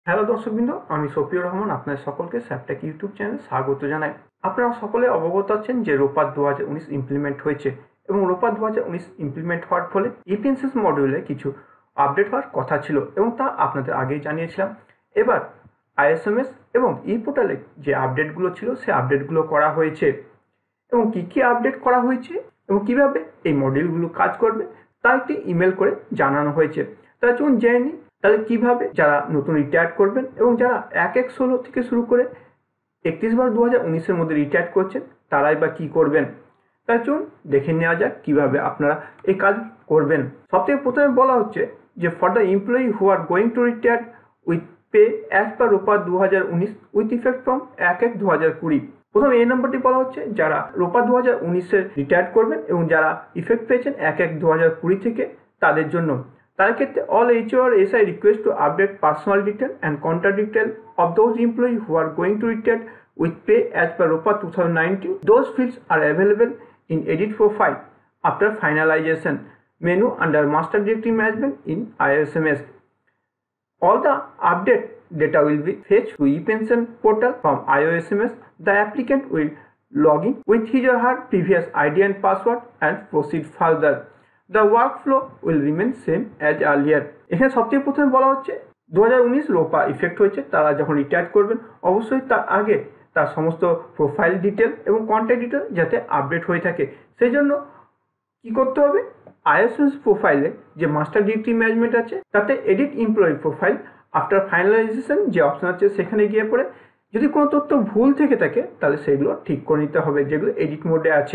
Hello দর্শকবৃন্দ, আমি শফিউর রহমান আপনাদের সকলকে স্যাপটেক ইউটিউব চ্যানেলে স্বাগত জানাই। আপনারা সকলে অবগত আছেন যে রোপার 2019 ইমপ্লিমেন্ট হয়েছে এবং রোপার 2019 ইমপ্লিমেন্ট হওয়ার ফলে ইপিএনসিএস মডিউলে কিছু আপডেট হওয়ার কথা ছিল এবং তা আপনাদের আগেই জানিয়েছিলাম। এবার আইএসএমএস এবং ই পোর্টালে যে আপডেটগুলো ছিল সেই আপডেটগুলো করা হয়েছে এবং কী আপডেট করা হয়েছে এবং কিভাবে এই মডিউলগুলো কাজ করবে তা একটি ইমেল করে জানানো হয়েছে। তাহলে চলুন জেনে নিই তাহলে কিভাবে যারা নতুন রিটায়ার করবেন এবং যারা 1/1/16 থেকে শুরু করে 31/12/2019-এর মধ্যে রিটায়ার করছেন তারাই বা কী করবেন। তাই চলুন দেখে নেওয়া যাক কিভাবে আপনারা এই কাজ করবেন। সবথেকে প্রথমে বলা হচ্ছে যে for the employee who are going to retire with pay as per ROPA 2019 with effect from 1/1/2020। প্রথমে এই নম্বরটি বলা হচ্ছে যারা রোপা 2019-এর রিটায়ার করবেন এবং যারা ইফেক্ট পেয়েছেন 1/1/2020 থেকে তাদের জন্য। তার ক্ষেত্রে all HO or SI request to update personal detail and contact detail of those employee who are going to retire with pay as per ROPA 2019. Those fields are available in edit profile after finalization menu under master directory management in ISMS. All the update data will be fetched to ePension portal from IOSMS. The applicant will log in with his or her previous ID and password and proceed further. The workflow will remain same as earlier. এখানে সবথেকে প্রথমে বলা হচ্ছে 2019 রোপা effect হয়েছে তারা যখন retire করবেন অবশ্যই তার আগে তার সমস্ত প্রোফাইল ডিটেল এবং কন্ট্যাক্ট ডিটেল যাতে আপডেট হয়ে থাকে সেই জন্য কী করতে হবে, আইএসএমএস প্রোফাইলে যে মাস্টার ডিরেক্টরি ম্যানেজমেন্ট আছে তাতে edit employee profile after finalization যে অপশন আছে সেখানে গিয়ে পড়ে যদি কোনো তথ্য ভুল থেকে থাকে তাহলে সেগুলো ঠিক করে নিতে হবে যেগুলো এডিট মোডে আছে।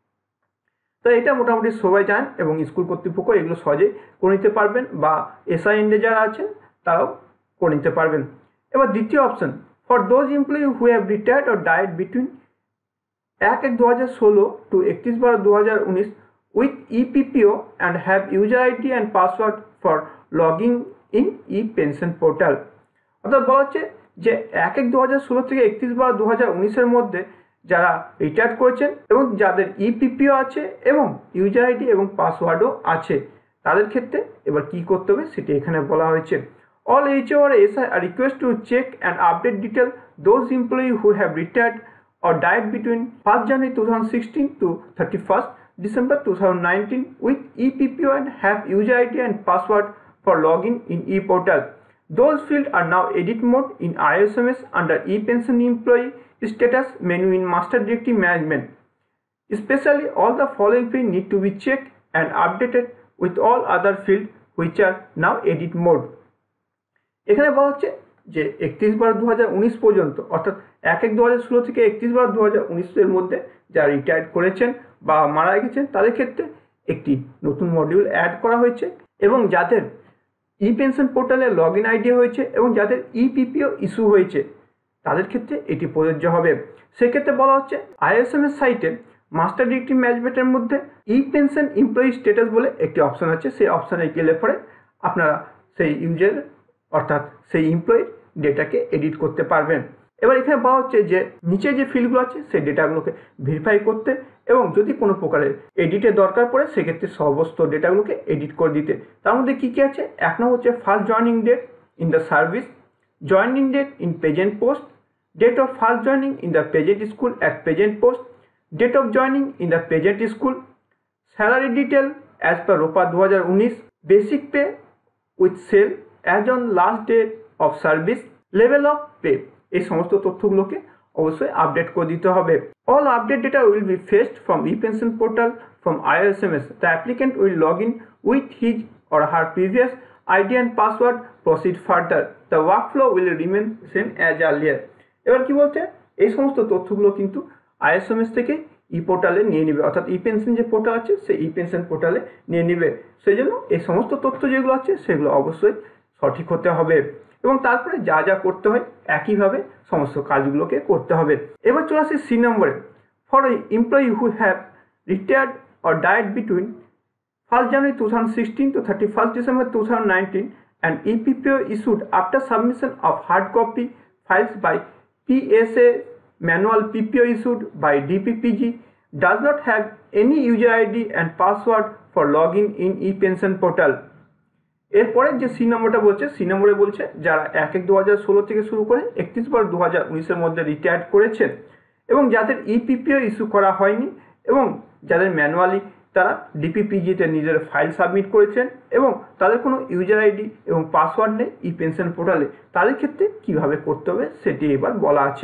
তো এটা মোটামুটি সবাই জানেন এবং স্কুল কর্তৃপক্ষ এগুলো সহজেই করে নিতে পারবেন বা এসআই এন্ডে যারা আছেন তারাও করে নিতে পারবেন। এবার দ্বিতীয় option for those employee who have retired or died between 1/1/2016 to 31/12/2019 with ePPO and have user ID and password for logging in ePension portal। অর্থাৎ বলা হচ্ছে যে 1/1/2016 থেকে 31/12/2019-এর মধ্যে যারা রিটায়ার করেছেন এবং যাদের ইপিপিও আছে এবং ইউজার আইডি এবং পাসওয়ার্ডও আছে তাদের ক্ষেত্রে এবার কি করতে হবে সেটি এখানে বলা হয়েছে। All HO or SI are request to check and update detail those employee who have retired or died between 1st January 2016 to 31st December 2019 with ePPO and have user ID and password for login in ePortal. Those fields are now edit mode in ISMS under ePension employee status menu in master directory management. Especially all the following fields need to be checked and updated with all other fields which are now edit mode. এখানে বলা হচ্ছে যে 31/12/2019 পর্যন্ত অর্থাৎ 1/1/2016 থেকে 31/12/2019-এর মধ্যে যারা retired করেছেন বা মারা গেছেন তাদের ক্ষেত্রে একটি নতুন মডিউল অ্যাড করা হয়েছে এবং যাদের ই পেনশন পোর্টালে লগ ইন আইডি হয়েছে এবং যাদের ইপিপিও ইস্যু হয়েছে তাদের ক্ষেত্রে এটি প্রযোজ্য হবে। সেক্ষেত্রে বলা হচ্ছে আইএসএমএস সাইটে মাস্টার ডিরেক্টরি ম্যানেজমেন্টের মধ্যে ই পেনশন এমপ্লয়ি স্ট্যাটাস বলে একটি অপশন আছে, সেই অপশানে গেলে পরে আপনারা সেই ইউজার অর্থাৎ সেই এমপ্লয়ির ডেটাকে এডিট করতে পারবেন। এবার এখানে বলা হচ্ছে যে নিচে যে ফিল্ডগুলো আছে সেই ডেটাগুলোকে ভেরিফাই করতে এবং যদি কোনো প্রকারের এডিটের দরকার পড়ে সেক্ষেত্রে সমস্ত ডেটাগুলোকে এডিট করে দিতে। তার মধ্যে কী কী আছে, এক নম্বর হচ্ছে first joining date in the service, joining date in present post, date of first joining in the present school at present post, date of joining in the present school, salary detail as per ROPA 2019, basic pay with cell as on last day of service, level of pay, এই সমস্ত তথ্যগুলোকে অবশ্যই update করে দিতে হবে। All update data will be fetched from e pension portal from ISMS. The applicant will log in with his or her previous ID and password, proceed further. The workflow will remain same as earlier. এবার কি বলছে, এই সমস্ত তথ্যগুলো কিন্তু ISMS থেকে ই পোর্টালে নিয়ে নেবে, অর্থাৎ ই পেনশন যে পোর্টাল আছে সেই ই পেনশন পোর্টালে নিয়ে নেবে। সেই জন্য এই সমস্ত তথ্য যেগুলো আছে সেগুলো অবশ্যই সঠিক হতে হবে এবং তারপরে যা যা করতে হয় একইভাবে সমস্ত কাজগুলোকে করতে হবে। এবার চলে আসি সি নম্বরে, for employee who have retired or died between 1st January 2016 to 31st December 2019 and EPPO issued after submission of hard copy files by PSA manual PPO issued by DPPG does not have any user ID and password for login in ePension portal. এরপরে যে C নম্বরটা বলছে, C নম্বরে বলছে যারা 1/1/2016 থেকে শুরু করে 31/12/2019-এর মধ্যে রিটায়ার্ড করেছেন এবং যাদের ইপিপিও ইস্যু করা হয়নি এবং যাদের ম্যানুয়ালি তারা ডিপিপিজিতে নিজের ফাইল সাবমিট করেছেন এবং তাদের কোনো ইউজার আইডি এবং পাসওয়ার্ড নেই ই পেনশন পোর্টালে, তাদের ক্ষেত্রে কিভাবে করতে হবে সেটি এবার বলা আছে।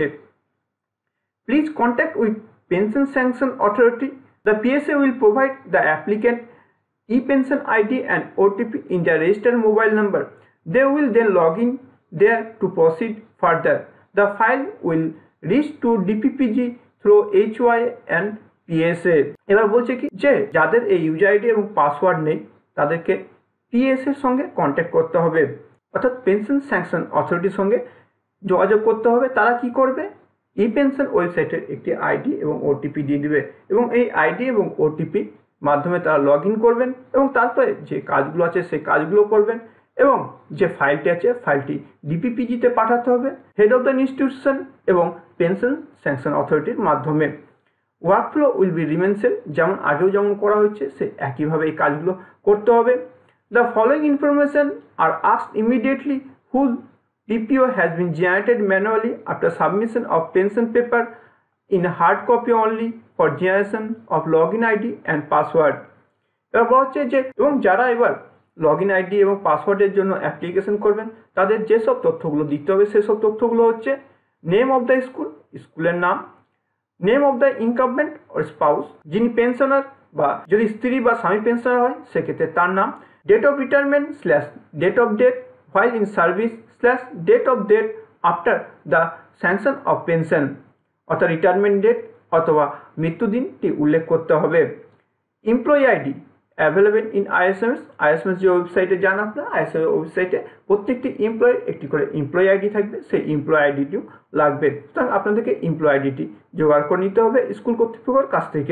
Please contact with pension sanction authority. The PSA will provide the applicant e-pension ID and OTP in their registered mobile number. They will then log in there to proceed further. The file will reach to DPPG through HY and PSA. এবার বলছে কি যে যাদের এই user ID এবং password নেই তাদেরকে পিএসএ এর সঙ্গে কন্ট্যাক্ট করতে হবে, অর্থাৎ পেনশন স্যাংশন অথরিটির সঙ্গে যোগাযোগ করতে হবে। তারা কি করবে, ই পেনশন ওয়েবসাইটের একটি আইডি এবং ওটিপি দিয়ে দিবে এবং এই আইডি এবং ওটিপি মাধ্যমে তারা লগ ইন করবেন এবং তারপরে যে কাজগুলো আছে সেই কাজগুলো করবেন এবং যে ফাইলটি আছে ফাইলটি ডিপিপিজিতে পাঠাতে হবে হেড অফ দ্য ইনস্টিটিউশন এবং পেনশন স্যাংশন অথরিটির মাধ্যমে। Workflow will be remain same, যেমন আগেও যেমন করা হচ্ছে সে একইভাবে এই কাজগুলো করতে হবে। The following information are asked immediately whose PPO has been generated manually after submission of pension paper in hard copy only for generation of login ID and password. এবার বলা হচ্ছে যে এবং যারা এবার লগইন আইডি এবং পাসওয়ার্ডের জন্য অ্যাপ্লিকেশন করবেন তাদের যেসব তথ্যগুলো দিতে হবে সেসব তথ্যগুলো হচ্ছে নেম অফ দ্য স্কুল, স্কুলের নাম, name of the incumbent or spouse, যিনি পেনশনার বা যদি স্ত্রী বা স্বামী পেনশনার হয় সেক্ষেত্রে তার নাম, date of retirement / date of death while in service / date of death after the sanction of pension, অর্থাৎ রিটায়ারমেন্ট ডেট অথবা মৃত্যুদিনটি উল্লেখ করতে হবে। Employee ID available in ISMS যে ওয়েবসাইটে যান আপনারা, আইএসএমএস ওয়েবসাইটে প্রত্যেকটি এমপ্লয়ের একটি করে এমপ্লয়ি আইডি থাকবে, সেই এমপ্লয়ি আইডিটিও লাগবে। সুতরাং আপনাদেরকে এমপ্লয়ি আইডিটি জোগাড় করে নিতে হবে স্কুল কর্তৃপক্ষের কাছ থেকে।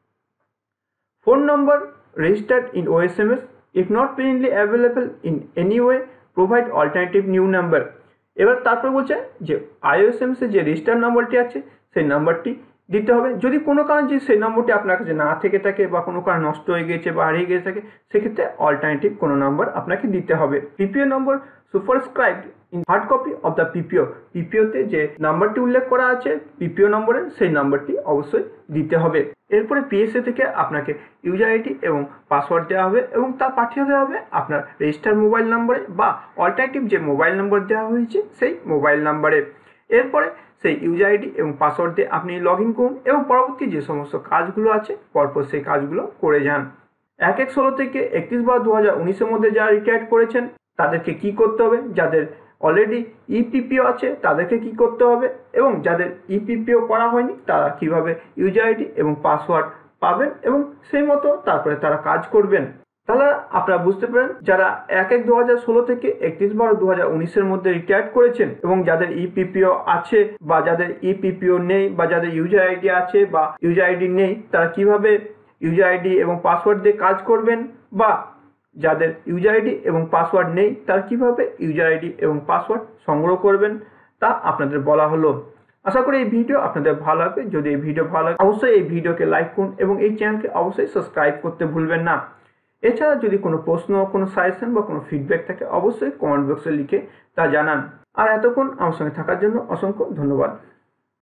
Phone number registered in OSMS if not presently available in any way provide alternative new number। এবার তারপরে বলছে যে আইওএসএমএস এর যে রেজিস্টার নাম্বারটি আছে সেই নাম্বারটি দিতে হবে। যদি কোনো কারণে যে সেই নম্বরটি আপনার কাছে না থেকে থাকে বা কোনো কারণে নষ্ট হয়ে গেছে বা হারিয়ে গেছে থাকে সেক্ষেত্রে অল্টারনেটিভ কোনো নাম্বার আপনাকে দিতে হবে। PPO number superscribed in hard copy of the পিপিওতে যে নাম্বারটি উল্লেখ করা আছে পিপিও নম্বরে সেই নাম্বারটি অবশ্যই দিতে হবে। এরপরে পিএসএ থেকে আপনাকে ইউজার আইডি এবং পাসওয়ার্ড দেওয়া হবে এবং তা পাঠিয়ে দেওয়া হবে আপনার রেজিস্টার মোবাইল নম্বরে বা অল্টারনেটিভ যে মোবাইল নম্বর দেওয়া হয়েছে সেই মোবাইল নাম্বারে। এরপরে সেই ইউজার আইডি এবং পাসওয়ার্ড দিয়ে আপনি লগ ইন করুন এবং পরবর্তী যে সমস্ত কাজগুলো আছে পরপর সেই কাজগুলো করে যান। 1/16 থেকে 31/12/2019-এর মধ্যে যারা রিটায়ার্ড করেছেন তাদেরকে কি করতে হবে, যাদের অলরেডি ইপিপিও আছে তাদেরকে কি করতে হবে এবং যাদের ইপিপিও করা হয়নি তারা কিভাবে ইউজার আইডি এবং পাসওয়ার্ড পাবেন এবং সেই মতো তারপরে তারা কাজ করবেন। তাহলে আপনারা বুঝতে পারেন যারা 1/1/2016 থেকে 31/12/2019-এর মধ্যে রিটায়ার্ড করেছেন এবং যাদের ইপিপিও আছে বা যাদের ইপিপিও নেই বা যাদের ইউজার আইডি আছে বা ইউজার আইডি নেই তারা কিভাবে ইউজার আইডি এবং পাসওয়ার্ড দিয়ে কাজ করবেন, বা যাদের ইউজার আইডি এবং পাসওয়ার্ড নেই তারা কিভাবে ইউজার আইডি এবং পাসওয়ার্ড সংগ্রহ করবেন তা আপনাদের বলা হলো। আশা করি এই ভিডিও আপনাদের ভালো লাগবে। যদি এই ভিডিও ভালো লাগে অবশ্যই এই ভিডিওকে লাইক করুন এবং এই চ্যানেলকে অবশ্যই সাবস্ক্রাইব করতে ভুলবেন না। এছাড়া যদি কোনো প্রশ্ন, কোনো সাজেশন বা কোনো ফিডব্যাক থাকে অবশ্যই কমেন্ট বক্সে লিখে তা জানান। আর এতক্ষণ আমার সঙ্গে থাকার জন্য অসংখ্য ধন্যবাদ।